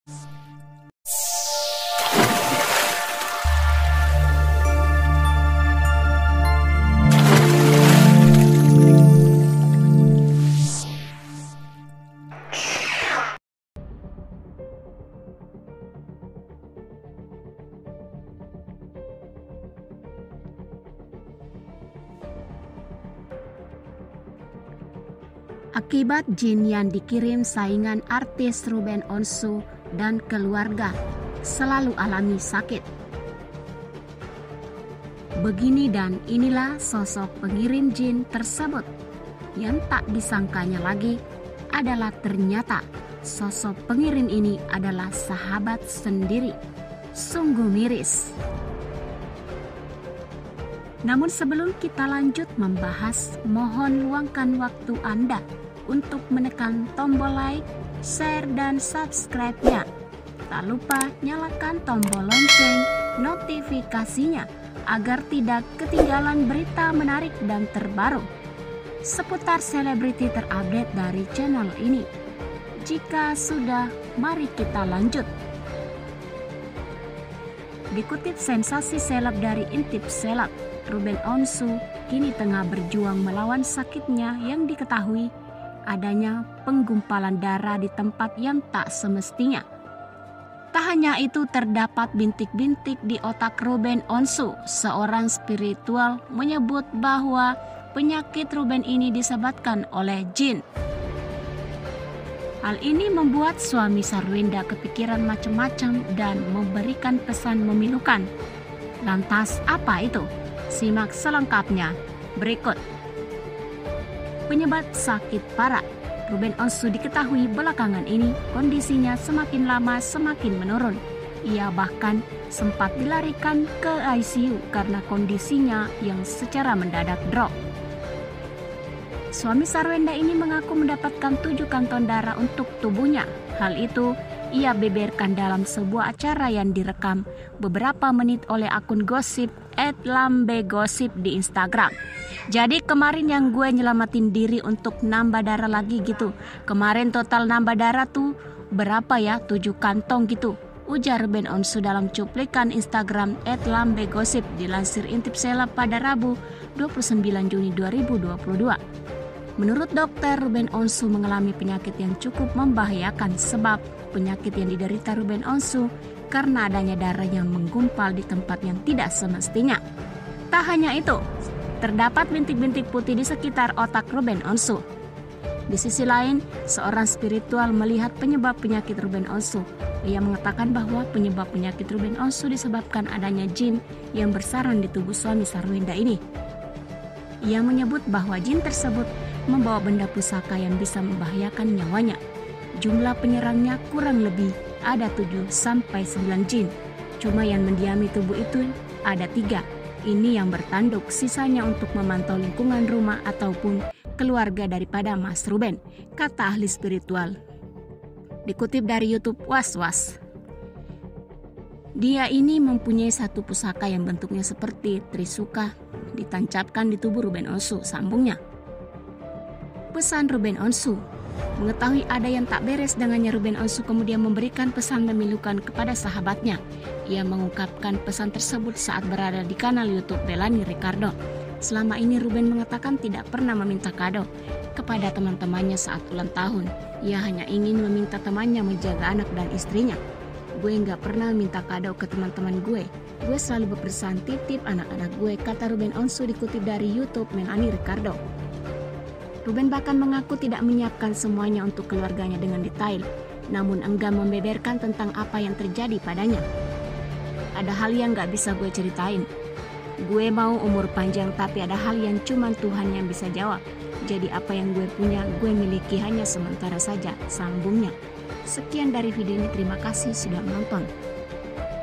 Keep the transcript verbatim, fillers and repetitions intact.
Akibat jin yang dikirim saingan artis Ruben Onsu dan keluarga selalu alami sakit. Begini dan inilah sosok pengirim jin tersebut. Yang tak disangkanya lagi adalah ternyata sosok pengirim ini adalah sahabat sendiri. Sungguh miris. Namun sebelum kita lanjut membahas, mohon luangkan waktu Anda untuk menekan tombol like, share, dan subscribe-nya. Tak lupa nyalakan tombol lonceng notifikasinya agar tidak ketinggalan berita menarik dan terbaru seputar selebriti terupdate dari channel ini. Jika sudah, mari kita lanjut. Dikutip sensasi seleb dari Intip Seleb, Ruben Onsu kini tengah berjuang melawan sakitnya yang diketahui adanya penggumpalan darah di tempat yang tak semestinya. Tak hanya itu, terdapat bintik-bintik di otak Ruben Onsu. Seorang spiritual menyebut bahwa penyakit Ruben ini disebabkan oleh jin. Hal ini membuat suami Sarwenda kepikiran macam-macam dan memberikan pesan memilukan. Lantas apa itu? Simak selengkapnya berikut. Penyebab sakit parah Ruben Onsu diketahui belakangan ini kondisinya semakin lama semakin menurun. Ia bahkan sempat dilarikan ke I C U karena kondisinya yang secara mendadak drop. Suami Sarwenda ini mengaku mendapatkan tujuh kantong darah untuk tubuhnya. Hal itu ia beberkan dalam sebuah acara yang direkam beberapa menit oleh akun gosip et lambe gosip di Instagram. Jadi kemarin yang gue nyelamatin diri untuk nambah darah lagi gitu. Kemarin total nambah darah tuh berapa ya? tujuh kantong gitu, ujar Ruben Onsu dalam cuplikan Instagram et lambe gosip dilansir Intip Seleb pada Rabu dua puluh sembilan Juni dua ribu dua puluh dua. Menurut dokter, Ruben Onsu mengalami penyakit yang cukup membahayakan sebab penyakit yang diderita Ruben Onsu karena adanya darah yang menggumpal di tempat yang tidak semestinya. Tak hanya itu, terdapat bintik-bintik putih di sekitar otak Ruben Onsu. Di sisi lain, seorang spiritual melihat penyebab penyakit Ruben Onsu. Ia mengatakan bahwa penyebab penyakit Ruben Onsu disebabkan adanya jin yang bersarang di tubuh suami Sarwenda ini. Ia menyebut bahwa jin tersebut membawa benda pusaka yang bisa membahayakan nyawanya. Jumlah penyerangnya kurang lebih ada tujuh sampai sembilan jin. Cuma yang mendiami tubuh itu ada tiga. Ini yang bertanduk, sisanya untuk memantau lingkungan rumah ataupun keluarga daripada Mas Ruben, kata ahli spiritual. Dikutip dari YouTube Was-Was. Dia ini mempunyai satu pusaka yang bentuknya seperti Trisuka ditancapkan di tubuh Ruben Onsu, sambungnya. Pesan Ruben Onsu. Mengetahui ada yang tak beres dengannya, Ruben Onsu kemudian memberikan pesan memilukan kepada sahabatnya. Ia mengungkapkan pesan tersebut saat berada di kanal YouTube Belani Ricardo. Selama ini Ruben mengatakan tidak pernah meminta kado kepada teman-temannya saat ulang tahun. Ia hanya ingin meminta temannya menjaga anak dan istrinya. Gue nggak pernah minta kado ke teman-teman gue. Gue selalu berpesan titip anak-anak gue, kata Ruben Onsu dikutip dari YouTube Melani Ricardo. Ruben bahkan mengaku tidak menyiapkan semuanya untuk keluarganya dengan detail, namun enggan membeberkan tentang apa yang terjadi padanya. Ada hal yang gak bisa gue ceritain. Gue mau umur panjang, tapi ada hal yang cuma Tuhan yang bisa jawab. Jadi apa yang gue punya, gue miliki hanya sementara saja, sambungnya. Sekian dari video ini, terima kasih sudah menonton.